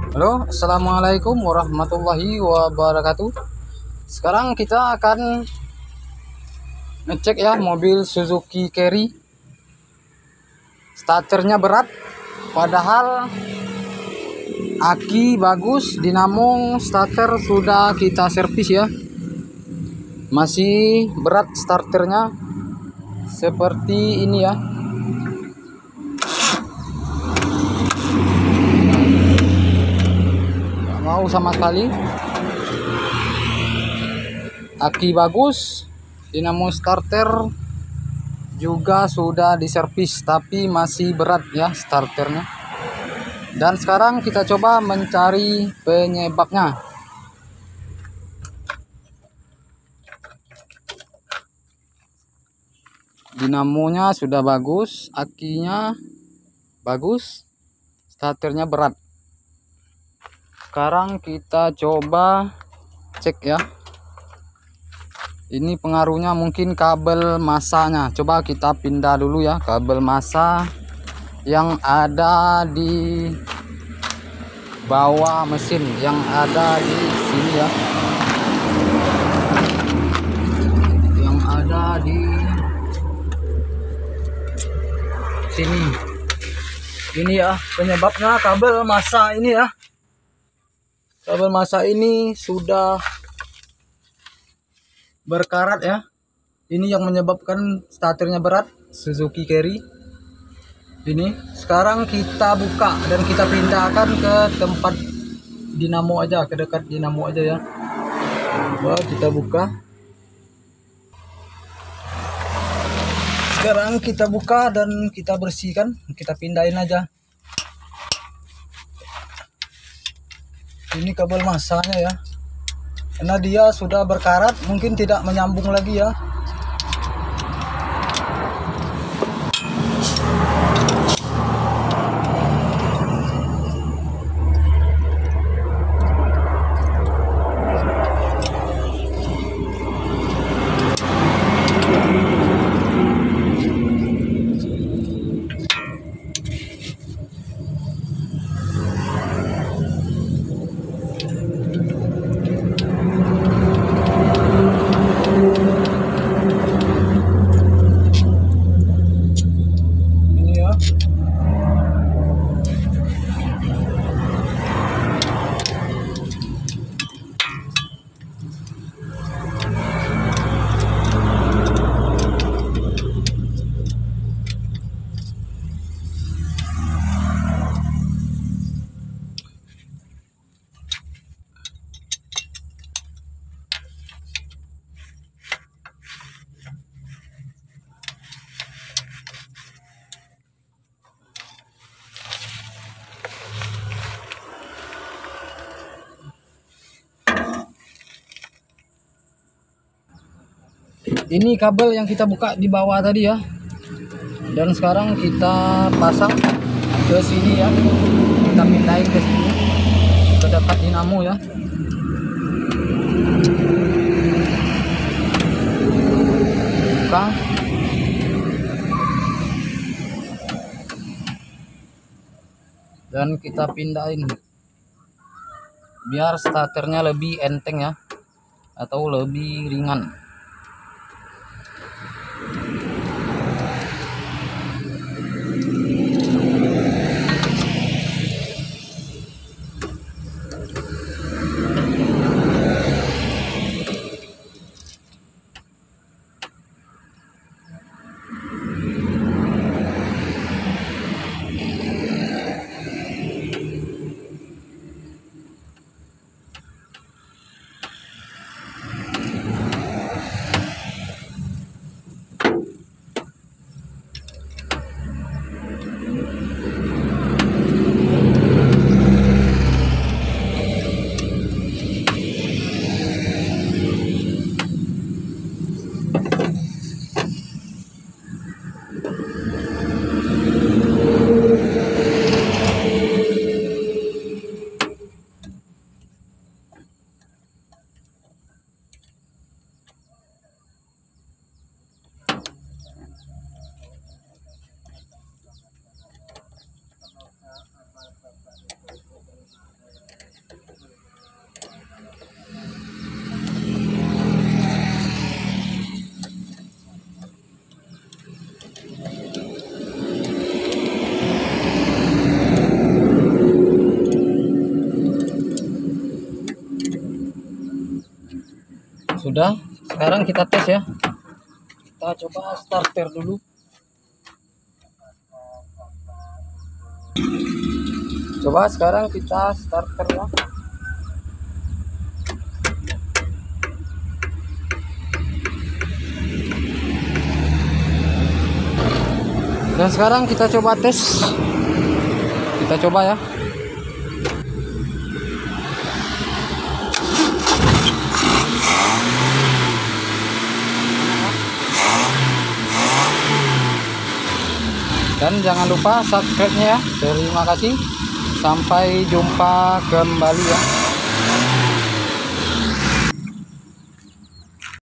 Halo, assalamualaikum warahmatullahi wabarakatuh. Sekarang kita akan ngecek ya mobil Suzuki Carry. Starternya berat, padahal aki bagus, dinamo starter sudah kita servis ya. Masih berat starternya seperti ini ya. Mau sama sekali. Aki bagus, dinamo starter juga sudah diservis, tapi masih berat ya starternya. Dan sekarang kita coba mencari penyebabnya. Dinamonya sudah bagus, akinya bagus, starternya berat. Sekarang kita coba cek ya. Ini pengaruhnya mungkin kabel masanya. Coba kita pindah dulu ya kabel masa yang ada di bawah mesin, yang ada di sini ya. Yang ada di sini. Ini ya penyebabnya kabel masa ini ya. Kabel masa ini sudah berkarat ya. Ini yang menyebabkan starternya berat Suzuki Carry. Ini sekarang kita buka dan kita pindahkan ke tempat dinamo aja, ke dekat dinamo aja ya. Coba kita buka. Sekarang kita buka dan kita bersihkan, kita pindahin aja. Ini kabel masanya ya, karena dia sudah berkarat, mungkin tidak menyambung lagi ya. Ini kabel yang kita buka di bawah tadi ya. Dan sekarang kita pasang ke sini ya. Kita pindahin ke sini, ke dekat dinamo ya. Buka. Dan kita pindahin biar starternya lebih enteng ya, atau lebih ringan. Udah, sekarang kita tes ya. Kita coba starter dulu. Coba sekarang kita starter ya. Dan sekarang kita coba tes. Kita coba ya. Dan jangan lupa subscribe-nya ya. Terima kasih. Sampai jumpa kembali ya.